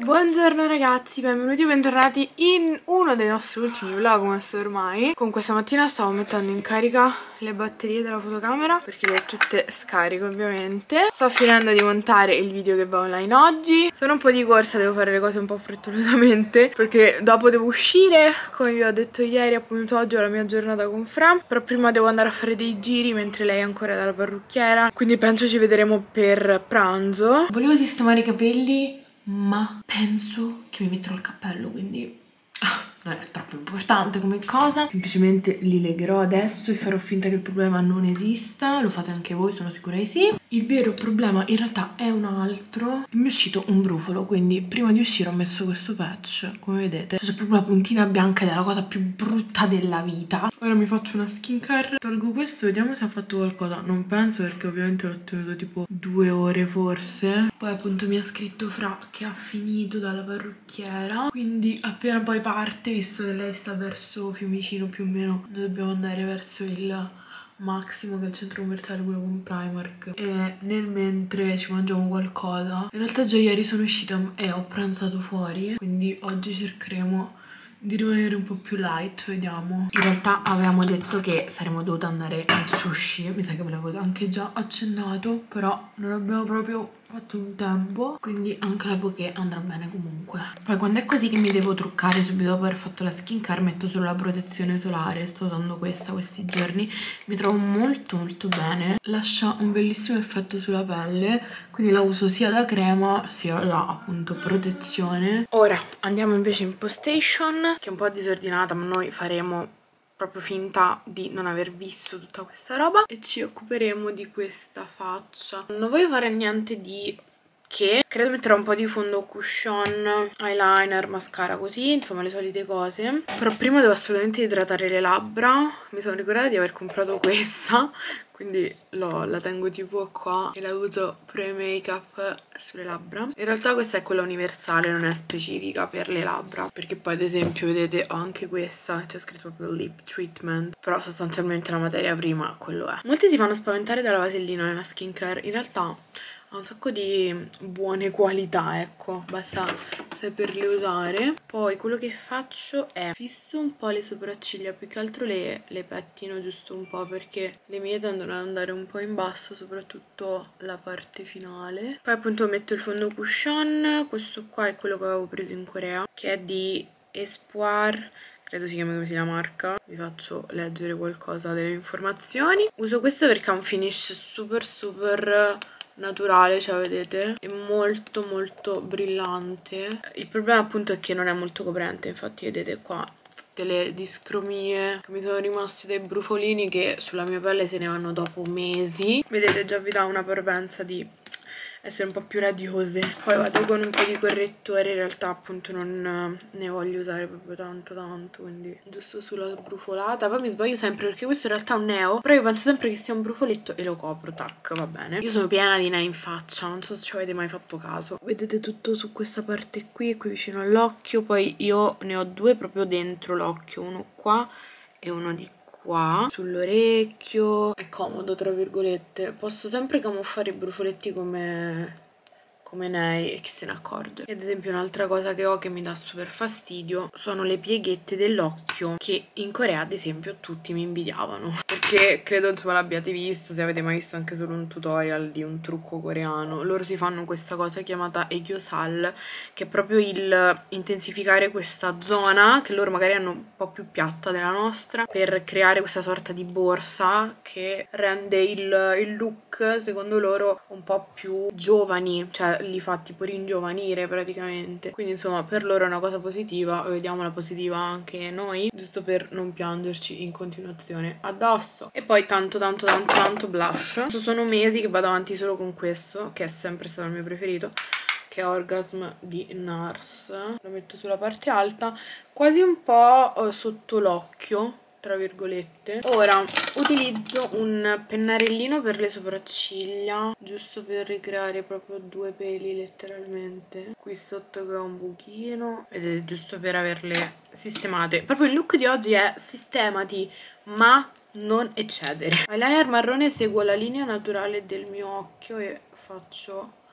Buongiorno ragazzi, benvenuti o bentornati in uno dei nostri ultimi vlogmas ormai. Comunque stamattina stavo mettendo in carica le batterie della fotocamera perché le ho tutte scariche ovviamente. Sto finendo di montare il video che va online oggi. Sono un po' di corsa, devo fare le cose un po' frettolosamente perché dopo devo uscire, come vi ho detto ieri, appunto oggi ho la mia giornata con Fra. Però prima devo andare a fare dei giri mentre lei è ancora dalla parrucchiera, quindi penso ci vedremo per pranzo. Volevo sistemare i capelli ma penso che mi metterò il cappello, quindi non è troppo importante come cosa. Semplicemente li legherò adesso e farò finta che il problema non esista. Lo fate anche voi, sono sicura di sì. Il vero problema in realtà è un altro. Mi è uscito un brufolo, quindi prima di uscire ho messo questo patch, come vedete. C'è proprio la puntina bianca ed è la cosa più brutta della vita. Ora mi faccio una skincare. Tolgo questo, vediamo se ha fatto qualcosa. Non penso, perché ovviamente l'ho tenuto tipo 2 ore forse. Poi appunto mi ha scritto Fra che ha finito dalla parrucchiera, quindi appena poi parte, visto che lei sta verso Fiumicino più o meno, noi dobbiamo andare verso il Massimo, che è il centro commerciale, quello con Primark, e nel mentre ci mangiamo qualcosa. In realtà già ieri sono uscita e ho pranzato fuori, quindi oggi cercheremo di rimanere un po' più light, vediamo. In realtà avevamo detto che saremmo dovute andare al sushi, mi sa che ve l'avevo anche già accennato, però non abbiamo proprio fatto un tempo, quindi anche la poké andrà bene comunque. Poi quando è così che mi devo truccare subito dopo aver fatto la skincare, metto solo la protezione solare. Sto usando questa questi giorni, mi trovo molto bene, lascia un bellissimo effetto sulla pelle, quindi la uso sia da crema sia da appunto protezione. Ora andiamo invece in post station, che è un po' disordinata, ma noi faremo proprio finta di non aver visto tutta questa roba e ci occuperemo di questa faccia. Non voglio fare niente di che, credo metterò un po' di fondo cushion, eyeliner, mascara, così, insomma le solite cose. Però prima devo assolutamente idratare le labbra. Mi sono ricordata di aver comprato questa, quindi la tengo tipo qua e la uso pre-make up sulle labbra. In realtà questa è quella universale, non è specifica per le labbra, perché poi ad esempio vedete ho anche questa, c'è scritto proprio lip treatment, però sostanzialmente la materia prima quello è. Molti si fanno spaventare dalla vasellina nella skincare, in realtà ha un sacco di buone qualità, ecco, basta saperle usare. Poi quello che faccio è fisso un po' le sopracciglia, più che altro le pettino giusto un po', perché le mie tendono ad andare un po' in basso, soprattutto la parte finale. Poi appunto metto il fondo cushion, questo qua è quello che avevo preso in Corea, che è di Espoir, credo si chiami così la marca, vi faccio leggere qualcosa delle informazioni. Uso questo perché ha un finish super naturale, cioè vedete, è molto brillante. Il problema appunto è che non è molto coprente, infatti vedete qua tutte le discromie che mi sono rimaste dai brufolini che sulla mia pelle se ne vanno dopo mesi. Vedete, già vi dà una parvenza di essere un po' più radiose. Poi vado con un po' di correttore, in realtà appunto non ne voglio usare proprio tanto, quindi giusto sulla brufolata. Poi mi sbaglio sempre perché questo in realtà è un neo, però io penso sempre che sia un brufoletto e lo copro, tac, va bene. Io sono piena di ne in faccia, non so se ci avete mai fatto caso. Vedete tutto su questa parte qui vicino all'occhio, poi io ne ho due proprio dentro l'occhio, uno qua e uno di qua sull'orecchio. È comodo tra virgolette, posso sempre camuffare i brufoletti come nei e chi se ne accorge. E ad esempio un'altra cosa che ho che mi dà super fastidio sono le pieghette dell'occhio, che in Corea ad esempio tutti mi invidiavano, perché credo insomma l'abbiate visto, se avete mai visto anche solo un tutorial di un trucco coreano. Loro si fanno questa cosa chiamata Aegyoosal, che è proprio il intensificare questa zona che loro magari hanno un po' più piatta della nostra, per creare questa sorta di borsa che rende il look secondo loro un po' più giovani, cioè li fa tipo ringiovanire praticamente. Quindi insomma per loro è una cosa positiva, vediamola positiva anche noi, giusto per non piangerci in continuazione addosso. E poi tanto blush. Questo sono mesi che vado avanti solo con questo, che è sempre stato il mio preferito, che è Orgasm di NARS. Lo metto sulla parte alta, quasi un po' sotto l'occhio, tra virgolette. Ora utilizzo un pennarellino per le sopracciglia, giusto per ricreare proprio due peli letteralmente qui sotto, che ho un buchino, vedete, giusto per averle sistemate. Proprio il look di oggi è sistemati ma non eccedere. Eyeliner marrone, seguo la linea naturale del mio occhio e faccio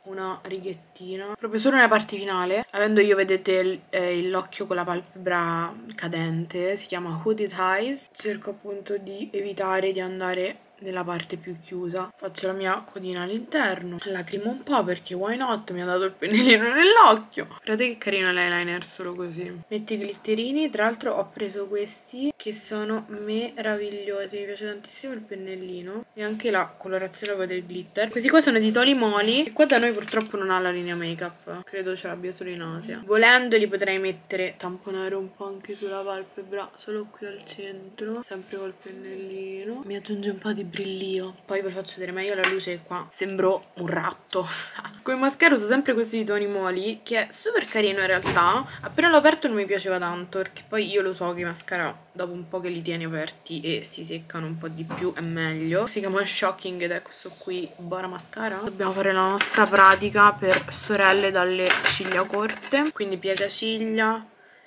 una righettina, proprio solo nella parte finale. Avendo io, vedete, l'occhio con la palpebra cadente, si chiama Hooded Eyes. Cerco appunto di evitare di andare nella parte più chiusa. Faccio la mia codina all'interno, lacrimo un po' perché why not, mi ha dato il pennellino nell'occhio. Guardate che carino l'eyeliner solo così. Metto i glitterini, tra l'altro ho preso questi che sono meravigliosi, mi piace tantissimo il pennellino e anche la colorazione poi del glitter. Questi qua sono di Toli Moli e qua da noi purtroppo non ha la linea make up, credo ce l'abbia solo in Asia. Volendo li potrei mettere, tamponare un po' anche sulla palpebra, solo qui al centro, sempre col pennellino. Mi aggiunge un po' di brillio, poi vi faccio vedere meglio la luce qua, sembro un ratto. Come mascara uso sempre questo di Toni Moli, che è super carino in realtà. Appena l'ho aperto non mi piaceva tanto, perché poi io lo so che i mascara dopo un po' che li tieni aperti e si seccano un po' di più è meglio. Si chiama Shocking ed è questo qui, Bora Mascara. Dobbiamo fare la nostra pratica per sorelle dalle ciglia corte, quindi piega ciglia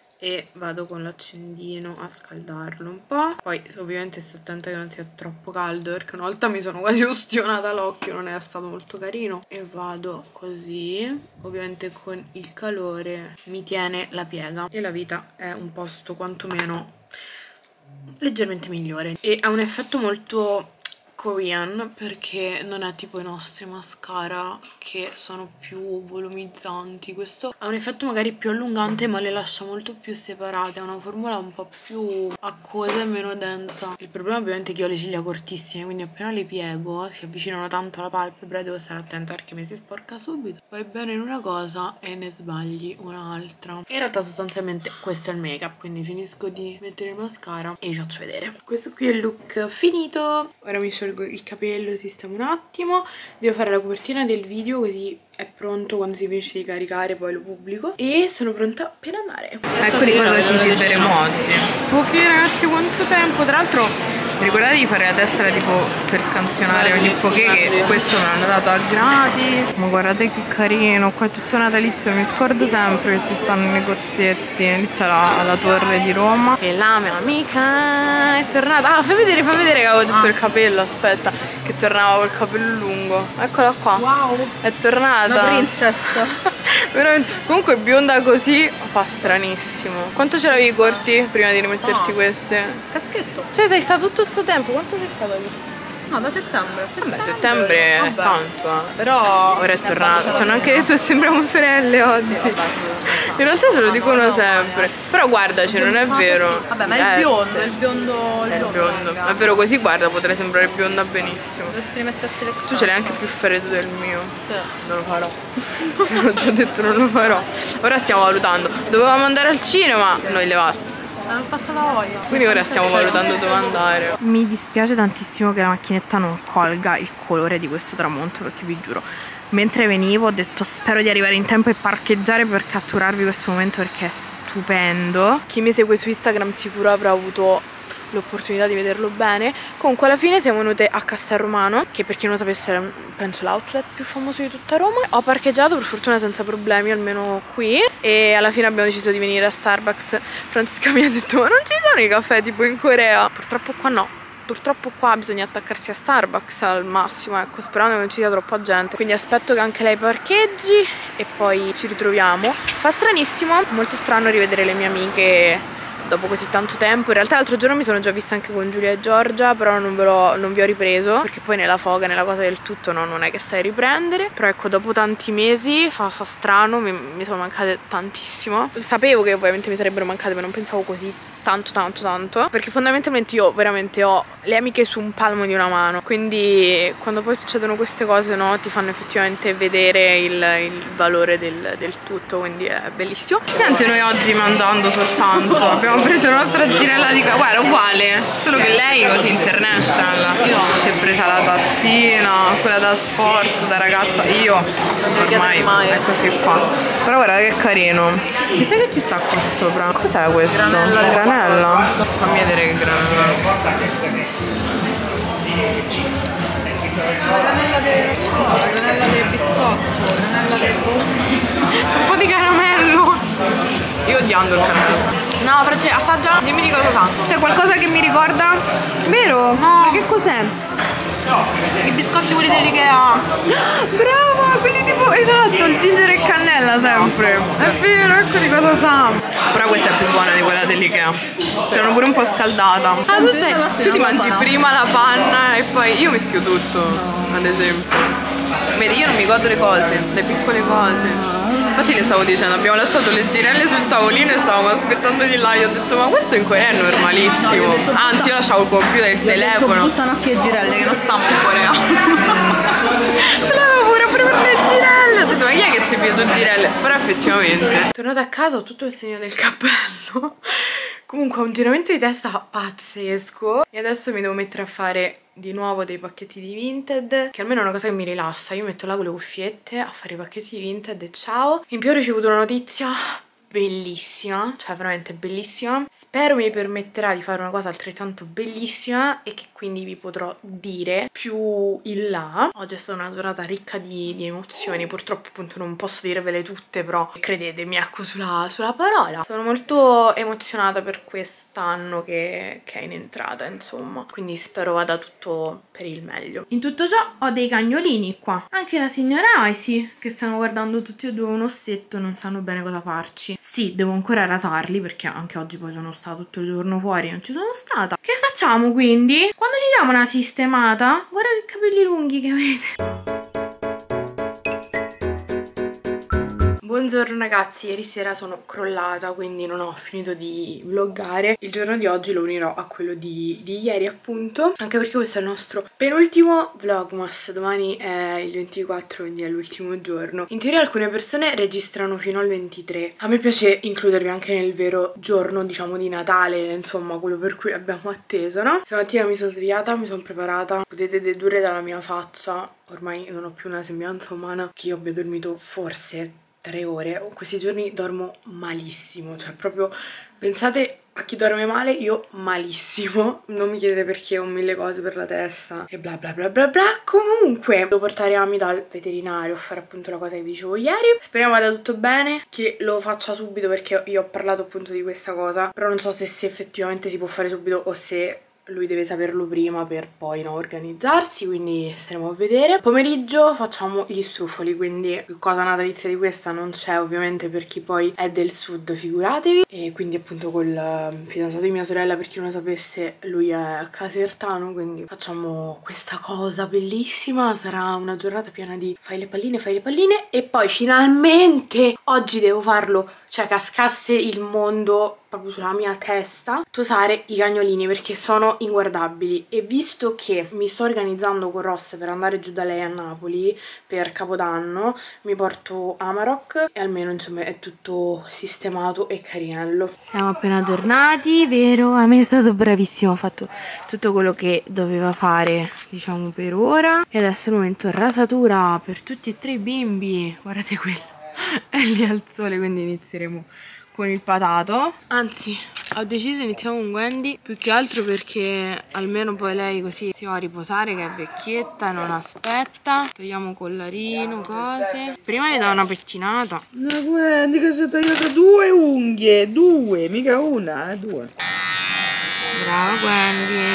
e vado con l'accendino a scaldarlo un po'. Poi ovviamente sto attenta che non sia troppo caldo, perché una volta mi sono quasi ustionata l'occhio, non era stato molto carino. E vado così, ovviamente con il calore mi tiene la piega e la vita è un posto quantomeno leggermente migliore. E ha un effetto molto Korean, perché non è tipo i nostri mascara che sono più volumizzanti. Questo ha un effetto magari più allungante ma le lascia molto più separate, ha una formula un po' più acquosa e meno densa. Il problema ovviamente è che ho le ciglia cortissime, quindi appena le piego si avvicinano tanto alla palpebra e devo stare attenta perché mi si sporca subito. Vai bene in una cosa e ne sbagli un'altra. In realtà sostanzialmente questo è il make up, quindi finisco di mettere il mascara e vi faccio vedere. Questo qui è il look finito. Ora mi sciolgo il capello, sistemo un attimo, devo fare la copertina del video così è pronto, quando si finisce di caricare poi lo pubblico e sono pronta per andare. Ecco di cosa ci ciberemo oggi. Ok ragazzi, quanto tempo, tra l'altro ricordate di fare la tessera tipo per scansionare ogni poké, che questo me l'hanno dato a gratis. Ma guardate che carino, qua è tutto natalizio, mi scordo sempre che ci stanno i negozietti. Lì c'è la torre di Roma e la mia amica è tornata. Ah, fammi vedere che avevo detto il capello, aspetta, che tornava col capello lungo. Eccola qua. Wow, è tornata. Una princess. Veramente. Comunque bionda così fa stranissimo. Quanto ce l'avevi corti prima di rimetterti queste? Caschetto. Cioè sei stato tutto sto tempo, quanto sei stato lì? No, da settembre. Vabbè, settembre è tanto, Però ora è tornata. Ci hanno anche detto che sembriamo sorelle oggi. In realtà ce lo dicono sempre. Però guardaci, non è vero. Vabbè, ma è il biondo, è il biondo. È il biondo. È vero, così guarda, potrei sembrare bionda benissimo. Dovresti rimetterti le cose. Tu ce l'hai anche più freddo del mio. Sì. Non lo farò. Te l'ho già detto, non lo farò. Ora stiamo valutando. Dovevamo andare al cinema, noi levate. È passata voglia. Quindi ora stiamo valutando dove andare. Mi dispiace tantissimo che la macchinetta non colga il colore di questo tramonto, perché vi giuro, mentre venivo ho detto spero di arrivare in tempo e parcheggiare per catturarvi questo momento perché è stupendo. Chi mi segue su Instagram sicuro avrà avuto l'opportunità di vederlo bene. Comunque alla fine siamo venute a Castel Romano, che per chi non lo sapesse è penso l'outlet più famoso di tutta Roma. Ho parcheggiato per fortuna senza problemi, almeno qui, e alla fine abbiamo deciso di venire a Starbucks. Francesca mi ha detto ma non ci sono i caffè tipo in Corea? Purtroppo qua no. Purtroppo qua bisogna attaccarsi a Starbucks al massimo, ecco, sperando che non ci sia troppa gente. Quindi aspetto che anche lei parcheggi e poi ci ritroviamo. Fa stranissimo, molto strano rivedere le mie amiche dopo così tanto tempo. In realtà l'altro giorno mi sono già vista anche con Giulia e Giorgia, però non vi ho ripreso, perché poi nella foga, nella cosa del tutto, no, non è che stai a riprendere. Però ecco, dopo tanti mesi fa strano, mi sono mancate tantissimo. Sapevo che ovviamente mi sarebbero mancate, ma non pensavo così tanto, perché fondamentalmente io veramente ho le amiche su un palmo di una mano, quindi quando poi succedono queste cose, no, ti fanno effettivamente vedere il valore del tutto, quindi è bellissimo. Niente, noi oggi mangiando soltanto abbiamo preso la nostra girella di guarda, uguale, solo che lei così international si è presa la tazzina, quella da sport, da ragazza. Io ormai è così qua. Però guarda che carino. Chissà che ci sta qua sopra. Cos'è questo? Granella. Fammi vedere che granella. La granella del nocciolo, la granella del biscotto, la granella del un po' di caramello. Io odiando il caramello. No, Francesca, assaggia, dimmi di cosa fa. C'è qualcosa che mi ricorda? Vero? No. Che cos'è? I biscotti quelli dell'Ikea. Brava, quelli tipo esatto, il ginger e cannella sempre. È vero, ecco di cosa sa. Però questa è più buona di quella dell'Ikea. Sono pure un po' scaldata. Ah, tu ti mangi prima la panna e poi io mischio tutto, ad esempio. Vedi, io non mi godo le cose, le piccole cose. Infatti le stavo dicendo, abbiamo lasciato le girelle sul tavolino e stavamo aspettando di là. Io ho detto, ma questo in Corea è normalissimo. No, anzi, io lasciavo il computer e il telefono. Buttano occhio e girelle che non stanno in Corea. Ce l'avevo pure per le girelle. Ho detto, ma chi è che si pia su girelle? Però effettivamente. Tornata a casa ho tutto il segno del cappello. Comunque un giramento di testa pazzesco. E adesso mi devo mettere a fare di nuovo dei pacchetti di Vinted, che almeno è una cosa che mi rilassa. Io metto là con le cuffiette a fare i pacchetti di Vinted e ciao. In più ho ricevuto una notizia bellissima, cioè veramente bellissima. Spero mi permetterà di fare una cosa altrettanto bellissima e che quindi vi potrò dire più in là. Oggi è stata una giornata ricca di emozioni, purtroppo appunto non posso dirvele tutte, però credetemi, ecco, sulla parola. Sono molto emozionata per quest'anno che è in entrata, insomma, quindi spero vada tutto per il meglio. In tutto ciò ho dei cagnolini qua, anche la signora Aisy, che stanno guardando tutti e due un ossetto, non sanno bene cosa farci. Sì, devo ancora ratarli perché anche oggi poi sono stata tutto il giorno fuori, non ci sono stata. Che facciamo quindi? Quando ci diamo una sistemata? Guarda che capelli lunghi che avete. Buongiorno ragazzi, ieri sera sono crollata, quindi non ho finito di vloggare. Il giorno di oggi lo unirò a quello di ieri appunto, anche perché questo è il nostro penultimo vlogmas. Domani è il 24, quindi è l'ultimo giorno. In teoria alcune persone registrano fino al 23. A me piace includervi anche nel vero giorno, diciamo, di Natale, insomma quello per cui abbiamo atteso, no? Stamattina mi sono svegliata, mi sono preparata. Potete dedurre dalla mia faccia, ormai non ho più una sembianza umana, che io abbia dormito forse 3 ore. Questi giorni dormo malissimo, cioè proprio pensate a chi dorme male, io malissimo. Non mi chiedete perché, ho 1000 cose per la testa e bla bla bla bla bla. Comunque devo portare Ami dal veterinario a fare appunto la cosa che vi dicevo ieri. Speriamo vada tutto bene, che lo faccia subito, perché io ho parlato appunto di questa cosa, però non so se effettivamente si può fare subito o se lui deve saperlo prima per poi organizzarsi, quindi staremo a vedere. Pomeriggio facciamo gli struffoli, quindi cosa natalizia di questa non c'è ovviamente per chi poi è del sud, figuratevi. E quindi appunto col fidanzato di mia sorella, per chi non lo sapesse, lui è casertano, quindi facciamo questa cosa bellissima. Sarà una giornata piena di fai le palline e poi finalmente oggi devo farlo, cioè cascasse il mondo proprio sulla mia testa, tosare i cagnolini perché sono inguardabili. E visto che mi sto organizzando con Ross per andare giù da lei a Napoli per Capodanno, mi porto Amarok e almeno insomma è tutto sistemato e carinello. Siamo appena tornati, vero? A me è stato bravissimo, ho fatto tutto quello che doveva fare, diciamo, per ora. E adesso è il momento rasatura per tutti e 3 i bimbi. Guardate quello, è lì al sole, quindi inizieremo con il patato. Anzi, ho deciso iniziamo con Wendy, più che altro perché almeno poi lei così si va a riposare, che è vecchietta e non aspetta. Togliamo collarino, cose. Prima le do una pettinata. No, Wendy che si è tagliata 2 unghie, 2, mica una, 2. Brava Wendy.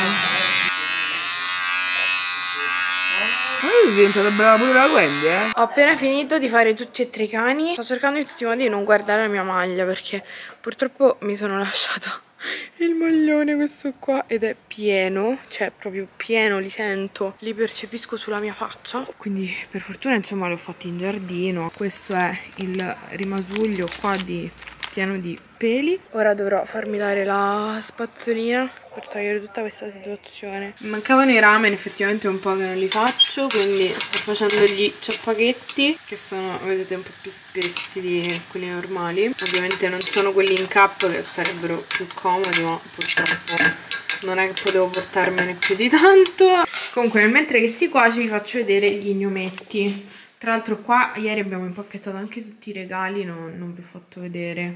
È diventata brava pure la Wendy, eh? Ho appena finito di fare tutti e 3 i cani. Sto cercando in tutti i modi di non guardare la mia maglia, perché purtroppo mi sono lasciata il maglione questo qua ed è pieno, cioè proprio pieno, li sento, li percepisco sulla mia faccia. Quindi per fortuna insomma li ho fatti in giardino. Questo è il rimasuglio qua pieno di peli. Ora dovrò farmi dare la spazzolina per togliere tutta questa situazione. Mi mancavano i ramen, effettivamente è un po' che non li faccio, quindi sto facendo gli ciappaghetti, che sono, vedete, un po' più spessi di quelli normali. Ovviamente non sono quelli in cup, che sarebbero più comodi, ma purtroppo non è che potevo portarmene più di tanto. Comunque nel mentre che si cuoce vi faccio vedere gli gnometti. Tra l'altro qua ieri abbiamo impacchettato anche tutti i regali, non vi ho fatto vedere. Una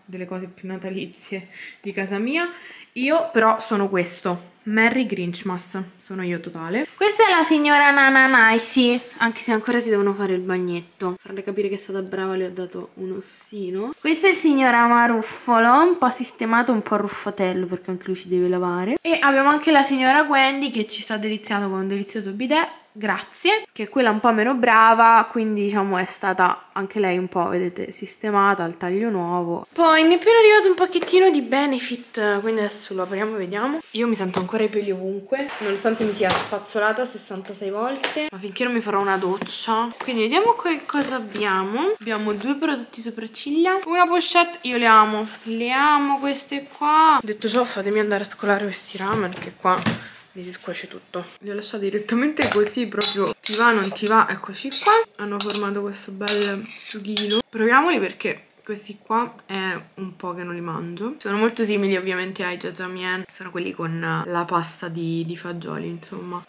delle cose più natalizie di casa mia. Io però sono questo, Merry Grinchmas, sono io totale. Questa è la signora Nana Nicey, anche se ancora si devono fare il bagnetto. Farle capire che è stata brava, le ho dato un ossino. Questo è il signor Amaruffolo, un po' sistemato, un po' ruffatello perché anche lui si deve lavare. E abbiamo anche la signora Wendy che ci sta deliziando con un delizioso bidet. Grazie, che è quella un po' meno brava, quindi diciamo è stata anche lei un po', vedete, sistemata al taglio nuovo. Poi mi è appena arrivato un pacchettino di Benefit, quindi adesso lo apriamo e vediamo. Io mi sento ancora i peli ovunque, nonostante mi sia spazzolata 66 volte, ma finché non mi farò una doccia. Quindi vediamo che cosa abbiamo. Abbiamo 2 prodotti sopracciglia, una pochette, io le amo queste qua. Detto ciò, fatemi andare a scolare questi ramen, che qua mi si scuoce tutto. Li ho lasciati direttamente così, proprio ti va, non ti va, eccoci qua. Hanno formato questo bel sughino. Proviamoli perché questi qua è un po' che non li mangio. Sono molto simili ovviamente ai jajangmyeon. Sono quelli con la pasta di fagioli, insomma.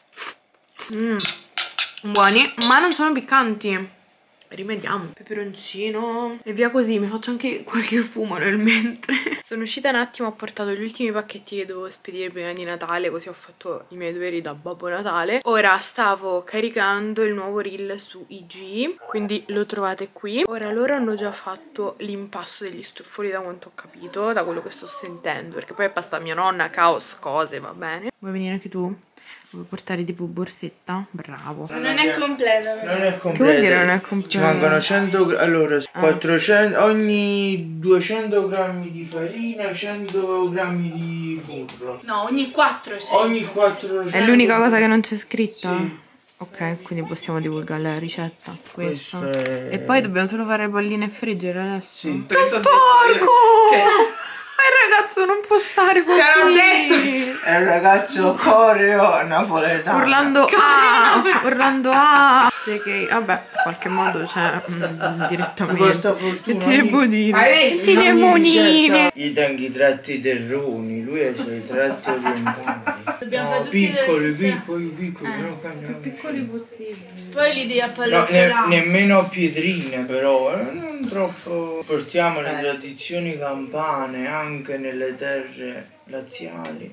Buoni, ma non sono piccanti. Rimediamo. Peperoncino e via così. Mi faccio anche qualche fumo nel mentre. Sono uscita un attimo, ho portato gli ultimi pacchetti che dovevo spedire prima di Natale, così ho fatto i miei doveri da Babbo Natale. Ora stavo caricando il nuovo reel su IG, quindi lo trovate qui. Ora loro hanno già fatto l'impasto degli struffoli, da quanto ho capito, da quello che sto sentendo, perché poi è pasta mia nonna, caos, cose, va bene. Vuoi venire anche tu? Vuoi portare tipo borsetta? Bravo. Non è completa. Non è completa. Che vuol dire non è completa? Ci mancano 100 allora 400 ogni 200 grammi di farina, 100 grammi di burro. No, ogni 4 c'è. Ogni 400. È l'unica cosa che non c'è scritta? Sì. Ok, quindi possiamo divulgare la ricetta. Questa. Questo è... E poi dobbiamo solo fare bolline e friggere adesso. Sì. Sporco! Ma il ragazzo non può stare così. Te l'ho detto che è un ragazzo coreo napoletano. Urlando a JK. Vabbè, in qualche modo c'è direttamente. Porta fortuna. Che tinemonine. Ma Che tinemonine. Gli tengo i tratti terroni, lui ha i suoi tratti orientali. Dobbiamo fare tutti piccoli, le stesse. piccoli, non cambiamo. Piccoli possibili. Poi li devi No, appallottolare. nemmeno pietrine però, non troppo. Portiamo le tradizioni campane anche nelle terre laziali.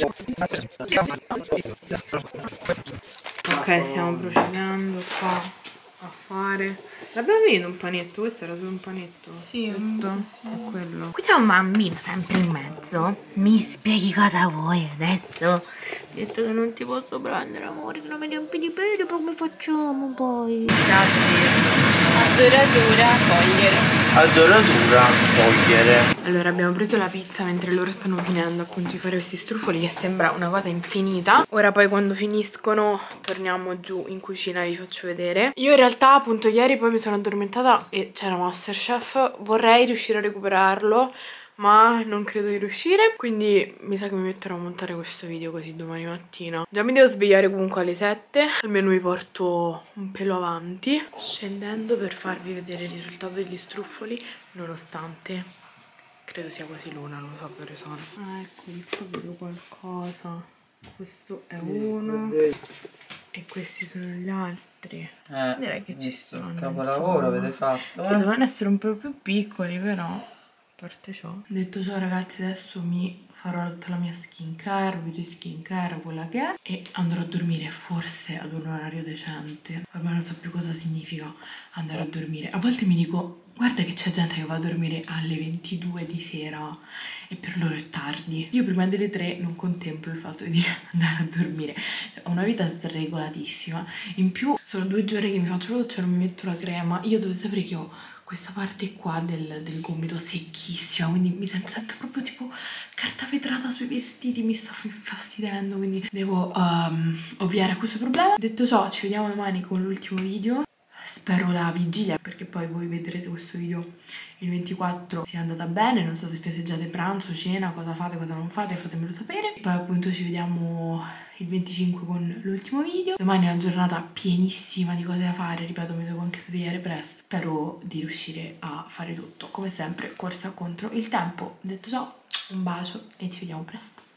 Ok, stiamo procedendo qua a fare. L'abbiamo finito un panetto, questo era solo un panetto. Sì, questo è quello. Qui c'è un bambino sempre in mezzo. Mi spieghi cosa vuoi adesso? Ho detto che non ti posso prendere, amore, se no mi riempi di peli, come facciamo poi? Adoratura, togliere. Adoratura, togliere. Allora abbiamo preso la pizza mentre loro stanno finendo appunto di fare questi struffoli, che sembra una cosa infinita. Ora poi quando finiscono torniamo giù in cucina e vi faccio vedere. Io in realtà appunto ieri poi mi sono addormentata e c'era Masterchef. Vorrei riuscire a recuperarlo, ma non credo di riuscire, quindi mi sa che mi metterò a montare questo video così domani mattina. Già mi devo svegliare comunque alle 7, almeno mi porto un pelo avanti, scendendo per farvi vedere il risultato degli struffoli, nonostante credo sia quasi l'una, non so che ore sono. Ah, ecco, di qua vedo qualcosa. Questo è uno e questi sono gli altri. Direi che ci stanno. Capolavoro avete fatto. Sì, dovevano essere un po' più piccoli, però a parte ciò. Detto ciò, ragazzi, adesso mi farò tutta la mia skincare, beauty skincare, quella che è, e andrò a dormire forse ad un orario decente. Ormai non so più cosa significa andare a dormire. A volte mi dico, guarda che c'è gente che va a dormire alle 22 di sera e per loro è tardi. Io prima delle 3 non contemplo il fatto di andare a dormire. Ho una vita sregolatissima. In più sono 2 giorni che mi faccio la doccia e non mi metto la crema. Io dovete sapere che ho questa parte qua del gomito secchissima, quindi mi sento proprio tipo carta vetrata sui vestiti, mi sta infastidendo, quindi devo ovviare a questo problema. Detto ciò, ci vediamo domani con l'ultimo video. Spero la vigilia, perché poi voi vedrete questo video il 24 sia andata bene. Non so se festeggiate pranzo, cena, cosa fate, cosa non fate, fatemelo sapere. Poi appunto ci vediamo il 25 con l'ultimo video. Domani è una giornata pienissima di cose da fare, ripeto, mi devo anche svegliare presto. Spero di riuscire a fare tutto, come sempre corsa contro il tempo. Detto ciò, un bacio e ci vediamo presto.